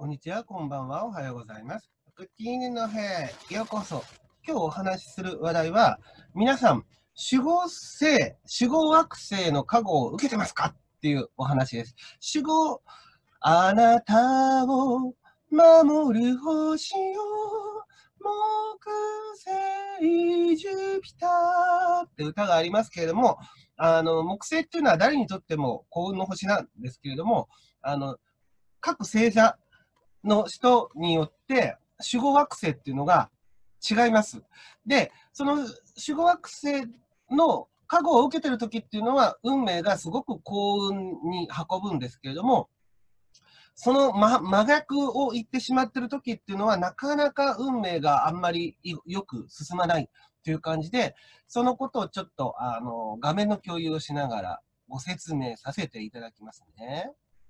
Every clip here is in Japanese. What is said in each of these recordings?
こんにちは、こんばんは、おはようございます。クッキーの部屋へようこそ。今日お話しする話題は、皆さん、守護惑星の加護を受けてますかっていうお話です。あなたを守る星よ、木星、ジュピターって歌がありますけれども、木星っていうのは誰にとっても幸運の星なんですけれども、各星座の人によって守護惑星っていうのが違います。で、その守護惑星の加護を受けてる時っていうのは運命がすごく幸運に運ぶんですけれども、その真逆を言ってしまってる時っていうのはなかなか運命があんまりよく進まないという感じで、そのことをちょっと画面の共有をしながらご説明させていただきますね。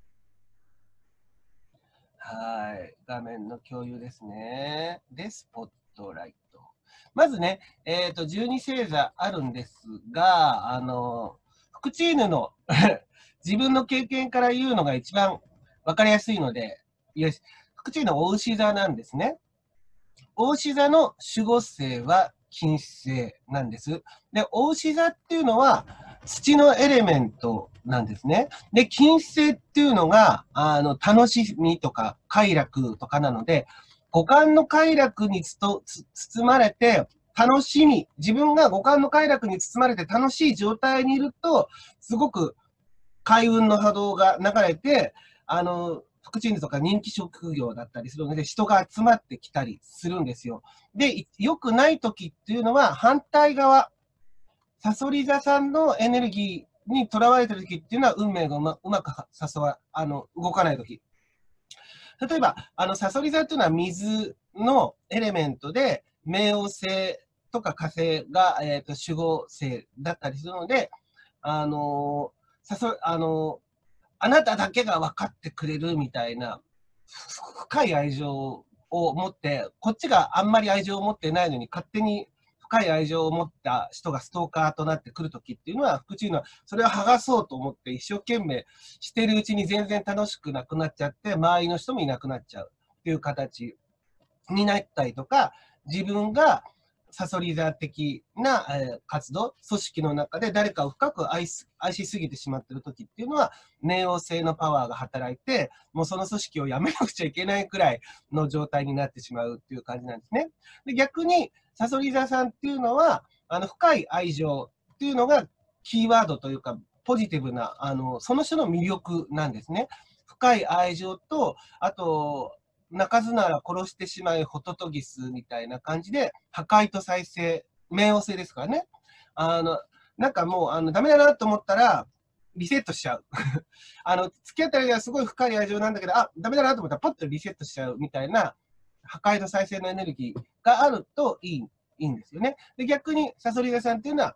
はい。画面の共有ですね。で、スポットライト。まずね、12星座あるんですが、福チーヌの自分の経験から言うのが一番わかりやすいので、福チーヌのお牛座なんですね。お牛座の守護星は金星なんです。で、お牛座っていうのは土のエレメントなんですね。で、金星っていうのが、楽しみとか快楽とかなので、五感の快楽に包まれて、自分が五感の快楽に包まれて楽しい状態にいると、すごく開運の波動が流れて、福チーヌとか人気職業だったりするので、人が集まってきたりするんですよ。で、良くない時っていうのは、反対側、サソリ座さんのエネルギーにとらわれてる時っていうのは、運命がうまく動かない時。例えば、サソリ座っていうのは水のエレメントで、冥王星とか火星が、守護星だったりするので、あのあなただけが分かってくれるみたいな深い愛情を持って、こっちがあんまり愛情を持ってないのに勝手に深い愛情を持った人がストーカーとなってくるときっていうのは、福チームはそれを剥がそうと思って一生懸命してるうちに全然楽しくなくなっちゃって、周りの人もいなくなっちゃうっていう形になったりとか、自分がサソリ座的な活動、組織の中で誰かを深く愛しすぎてしまっているときっていうのは、冥王星のパワーが働いて、もうその組織を辞めなくちゃいけないくらいの状態になってしまうっていう感じなんですね。で、逆に、サソリ座さんっていうのは、深い愛情っていうのがキーワードというか、ポジティブな、その人の魅力なんですね。深い愛情と、あと、泣かずなら殺してしまいホトトギスみたいな感じで、破壊と再生、冥王星ですからね。なんかもう、ダメだなと思ったら、リセットしちゃう。付き合ったりはすごい深い愛情なんだけど、ダメだなと思ったら、パッとリセットしちゃうみたいな、破壊と再生のエネルギーがあるといいんですよね。で、逆に、サソリ座さんっていうのは、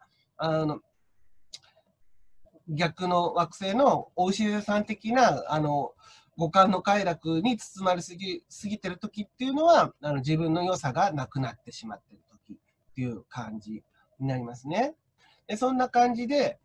逆の惑星のお牛座さん的な、五感の快楽に包まれすぎてる時っていうのは、自分の良さがなくなってしまってる時っていう感じになりますね。でそんな感じで、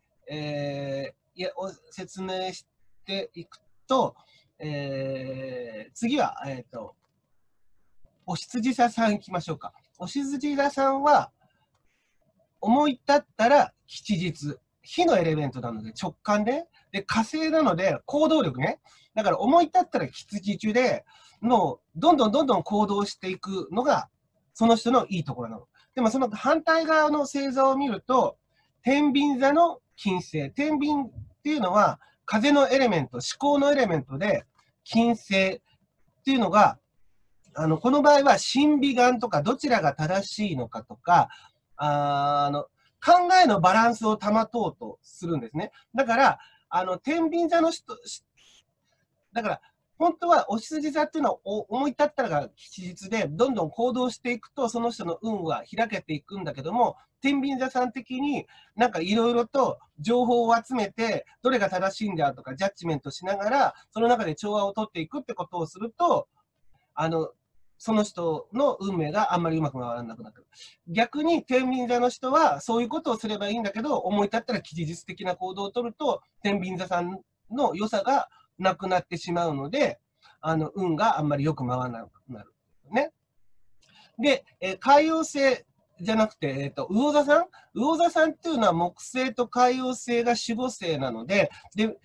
説明していくと、次は、お羊座さん行きましょうか。お羊座さんは、思い立ったら吉日。火のエレメントなので直感で、で、火星なので行動力ね。だから思い立ったら吉日で、どんどん行動していくのが、その人のいいところなの。でもその反対側の星座を見ると、天秤座の金星。天秤っていうのは、風のエレメント、思考のエレメントで、金星っていうのが、この場合は、審美眼とか、どちらが正しいのかとか、考えのバランスを保とうとするんですね。だから、天秤座の人、だから、本当はお羊座っていうのは思い立ったらが吉日で、どんどん行動していくと、その人の運は開けていくんだけども、天秤座さん的になんかいろいろと情報を集めて、どれが正しいんだとかジャッジメントしながら、その中で調和を取っていくってことをすると、その人の運命があんまりうまく回らなくなる。逆に天秤座の人はそういうことをすればいいんだけど、思い立ったら吉日的な行動を取ると、天秤座さんの良さがなくなってしまうので、 運があんまりよく回らなくなる。ね。で、海王星じゃなくて、魚座さん魚座さんっていうのは木星と海王星が守護星なので、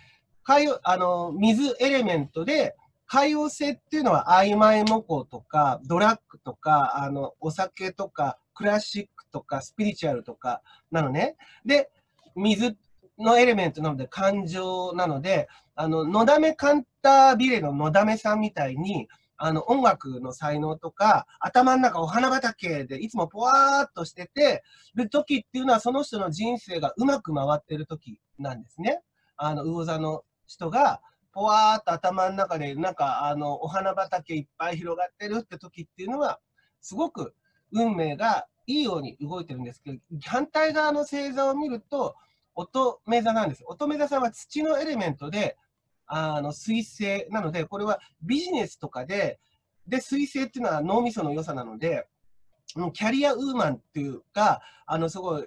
水エレメントで、海王星っていうのは曖昧模倣とか、ドラッグとか、お酒とか、クラシックとか、スピリチュアルとかなのね。で、水のエレメントなので、感情なので、のだめカンタービレののだめさんみたいに、音楽の才能とか、頭の中お花畑でいつもぽわーっとしてて、る時っていうのはその人の人生がうまく回ってる時なんですね。魚座の人が、ぽわーっと頭の中で、なんか、お花畑いっぱい広がってるって時っていうのは、すごく運命がいいように動いてるんですけど、反対側の星座を見ると、乙女座なんです。乙女座さんは土のエレメントで、水星なので、これはビジネスとかで、水星っていうのは脳みその良さなので、キャリアウーマンっていうか、すごい、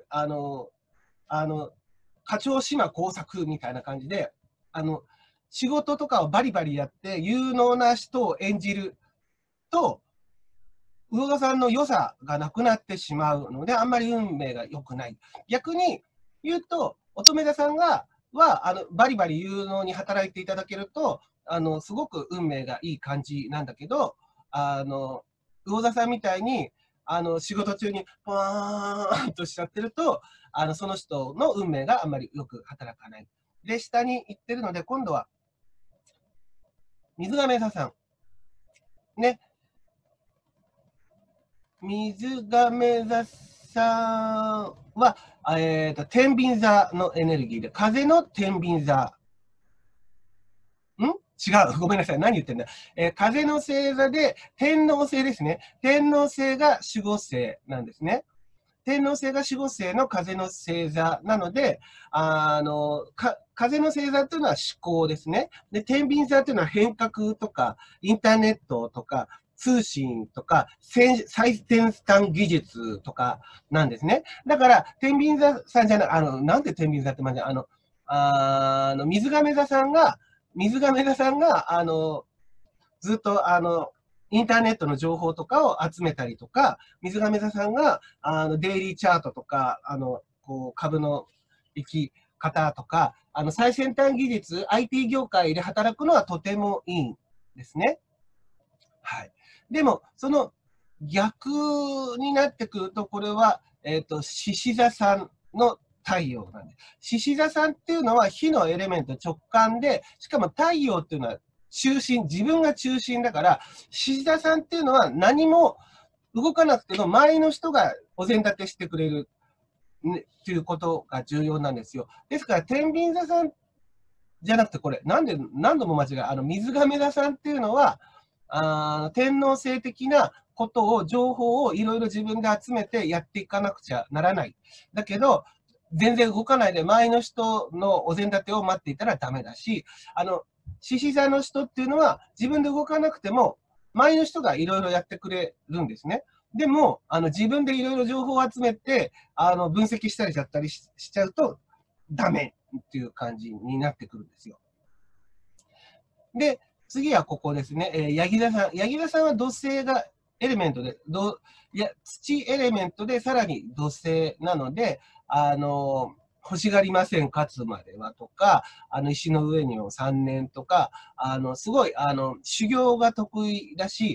課長島工作みたいな感じで、仕事とかをバリバリやって有能な人を演じると、魚座さんの良さがなくなってしまうので、あんまり運命が良くない。逆に言うと、乙女座さんはバリバリ有能に働いていただけると、すごく運命がいい感じなんだけど、魚座さんみたいに、仕事中にポワーンとしちゃってると、その人の運命があんまりよく働かない。で、下に行ってるので、今度は、水亀座さん。ね。水亀座さんは、天秤座のエネルギーで、風の天秤座。違う。ごめんなさい。何言ってんだ。風の星座で、天王星ですね。天王星が守護星なんですね。天王星が守護星の風の星座なので、風の星座というのは思考ですね。で、天秤座というのは変革とか、インターネットとか、通信とか、最先端技術とかなんですね。だから、天秤座さんじゃない、なんで天秤座ってまじ水亀座さんが、ずっと、インターネットの情報とかを集めたりとか、水亀座さんが、デイリーチャートとか、株の生き方とか、最先端技術、IT 業界で働くのはとてもいいんですね。はい。でも、その逆になってくると、これは、獅子座さんの太陽なんです。獅子座さんっていうのは火のエレメント直感で、しかも太陽っていうのは中心、自分が中心だから、獅子座さんっていうのは何も動かなくても周りの人がお膳立てしてくれる、ね、っていうことが重要なんですよ。ですから、天秤座さんじゃなくて、これ、何度も間違い、水亀座さんっていうのは、天皇制的なことを、情報をいろいろ自分で集めてやっていかなくちゃならない。だけど、全然動かないで周りの人のお膳立てを待っていたらダメだし、獅子座の人っていうのは自分で動かなくても、周りの人がいろいろやってくれるんですね。でも、自分でいろいろ情報を集めて、分析したりしちゃうとダメっていう感じになってくるんですよ。で、次はここですね。ヤギ座さん。ヤギ座さんは土星がエレメントで、土エレメントでさらに土星なので、欲しがりません、勝つまではとか、石の上にも3年とか、すごい、修行が得意だし、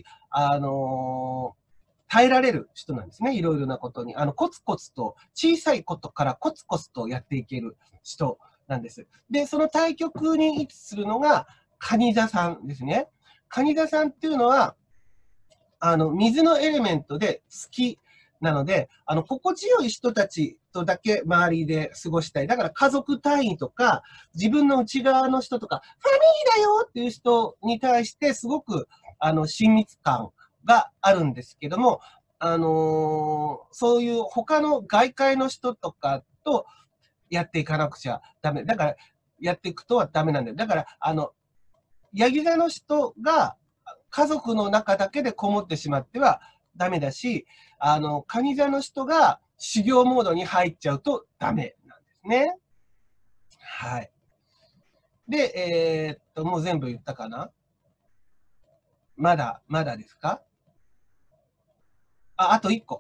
耐えられる人なんですね。いろいろなことに。コツコツと、小さいことからコツコツとやっていける人なんです。で、その対極に位置するのが、蟹座さんですね。蟹座さんっていうのは、水のエレメントで好きなので、心地よい人たちとだけ周りで過ごしたい。だから家族単位とか、自分の内側の人とか、ファミリーだよっていう人に対してすごく、親密感があるんですけども、そういう他の外界の人とかとやっていかなくちゃダメ。だから、やっていくとはダメなんだよ。だから、ヤギ座の人が家族の中だけでこもってしまってはダメだし、蟹座の人が修行モードに入っちゃうとダメなんですね。はい。で、もう全部言ったかな。 まだですか？あと1個。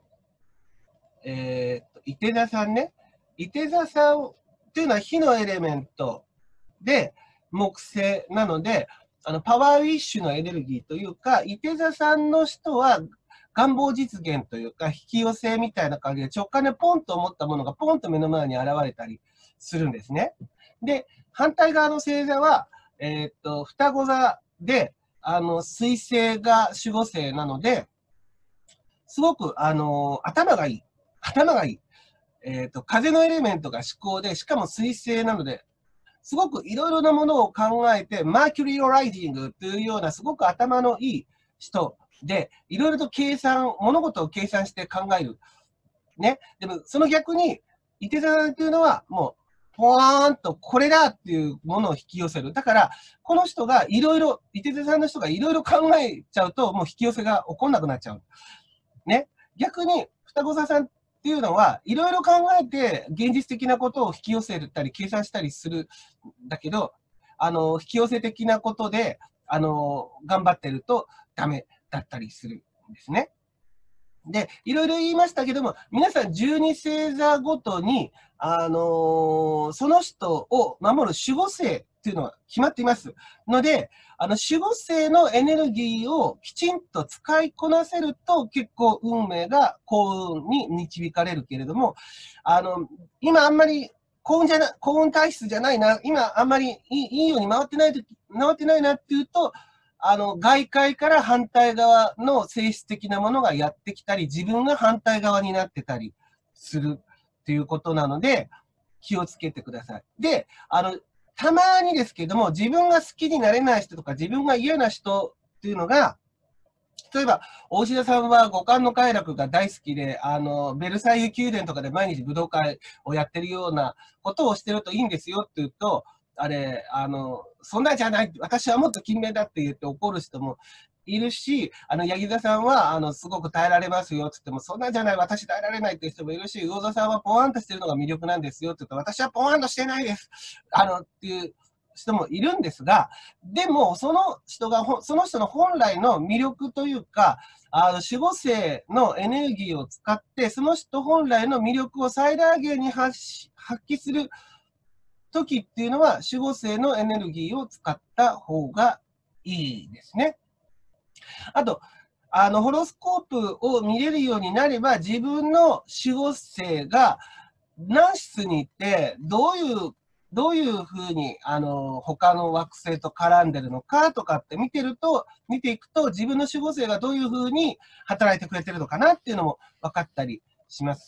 いて座さんね。いて座さんっていうのは火のエレメントで木星なので、パワーウィッシュのエネルギーというか、いて座さんの人は願望実現というか、引き寄せみたいな感じで直感でポンと思ったものがポンと目の前に現れたりするんですね。で、反対側の星座は、双子座で、水星が守護星なので、すごく、頭がいい。頭がいい。風のエレメントが思考で、しかも水星なので、すごくいろいろなものを考えて、マーキュリーライジングというようなすごく頭のいい人で、いろいろと物事を計算して考える。ね。でも、その逆に、いて座さんっていうのは、もう、ポワーンとこれだっていうものを引き寄せる。だから、この人がいろいろ、いて座さんの人がいろいろ考えちゃうと、もう引き寄せが起こんなくなっちゃう。ね。逆に、双子座さんっていうのは、いろいろ考えて、現実的なことを引き寄せたり、計算したりするんだけど、引き寄せ的なことで、頑張ってるとダメだったりするんですね。で、いろいろ言いましたけども、皆さん12星座ごとに、その人を守る守護星っていうのは決まっていますので、守護星のエネルギーをきちんと使いこなせると、結構運命が幸運に導かれるけれども、今あんまり幸運体質じゃないな、今あんまりいいように回ってないなっていうと、外界から反対側の性質的なものがやってきたり、自分が反対側になってたりするっていうことなので、気をつけてください。で、たまにですけども、自分が好きになれない人とか、自分が嫌な人っていうのが、例えば、大志田さんは五感の快楽が大好きで、ベルサイユ宮殿とかで毎日武道会をやってるようなことをしてるといいんですよって言うと、そんなんじゃない、私はもっと勤勉だって言って怒る人もいるし、八木座さんは、すごく耐えられますよって言っても、そんなんじゃない、私耐えられないっていう人もいるし、魚座さんはポワンとしてるのが魅力なんですよって言うと、私はポワンとしてないです。っていう人もいるんですが、でも、その人の本来の魅力というか、守護星のエネルギーを使って、その人本来の魅力を最大限に発揮する時っていうのは、守護星のエネルギーを使った方がいいですね。あと、ホロスコープを見れるようになれば、自分の守護星が何室に行って、どういうふうに、他の惑星と絡んでるのかとかって見ていくと、自分の守護星がどういうふうに働いてくれてるのかなっていうのも分かったりします。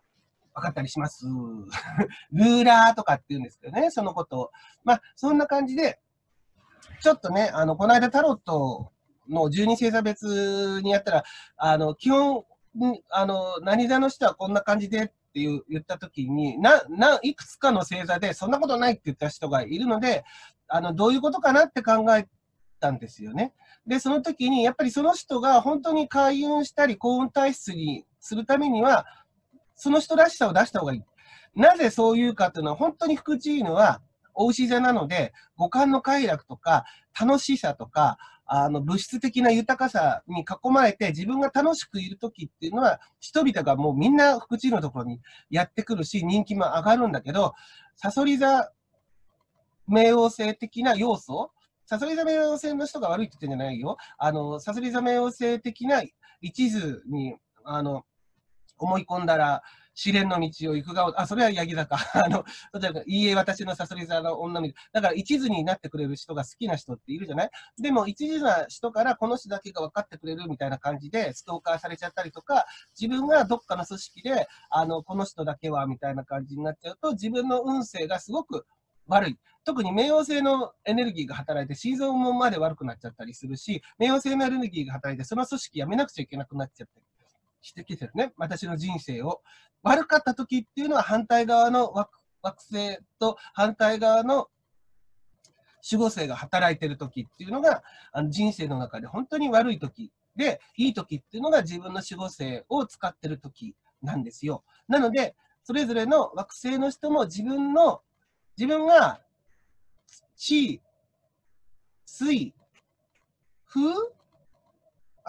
ルーラーとかって言うんですけどね、そのことを。まあ、そんな感じで、ちょっとね、この間タロットの12星座別にやったら、基本、何座の人はこんな感じでって言ったときに、いくつかの星座でそんなことないって言った人がいるので、どういうことかなって考えたんですよね。で、その時に、やっぱりその人が本当に開運したり、幸運体質にするためには、その人らしさを出した方がいい。なぜそういうかっていうのは、本当に福地犬は、お牛座なので、五感の快楽とか、楽しさとか、物質的な豊かさに囲まれて、自分が楽しくいるときっていうのは、人々がもうみんな福地犬のところにやってくるし、人気も上がるんだけど、サソリ座冥王星的な要素、サソリ座冥王星の人が悪いって言ってんじゃないよ。サソリ座冥王星的な一途に、思い込んだら、試練の道を行く側、それはヤギ座か。いいえ、私のサソリ座の女に。だから、一途になってくれる人が好きな人っているじゃない。でも、一途な人からこの人だけが分かってくれるみたいな感じで、ストーカーされちゃったりとか、自分がどっかの組織で、この人だけはみたいな感じになっちゃうと、自分の運勢がすごく悪い。特に冥王星のエネルギーが働いて、心臓もまで悪くなっちゃったりするし、冥王星のエネルギーが働いて、その組織辞めなくちゃいけなくなっちゃったりしてきてるね。私の人生を。悪かった時っていうのは反対側の惑星と反対側の守護星が働いてる時っていうのが人生の中で本当に悪い時で、いい時っていうのが自分の守護星を使ってる時なんですよ。なので、それぞれの惑星の人も自分が地、水、風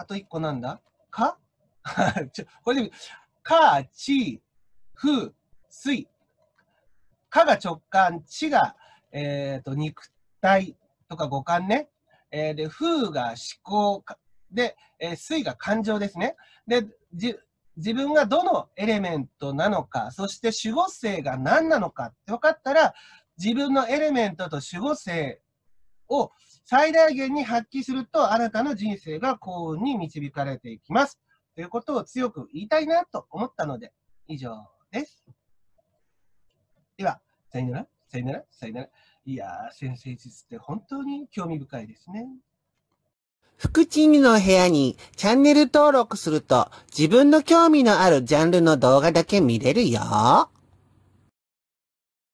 あと一個なんだかこれで、か、ち、ふ、水。かが直感、ちが、肉体とか五感ね。で、ふが思考で、水が感情ですね。で、自分がどのエレメントなのか、そして守護星が何なのかって分かったら、自分のエレメントと守護星を最大限に発揮すると、あなたの人生が幸運に導かれていきます。ということを強く言いたいなと思ったので、以上です。では、さよなら、さよなら、さよなら。いやー、先生術って本当に興味深いですね。 福地犬の部屋にチャンネル登録すると自分の興味のあるジャンルの動画だけ見れるよ。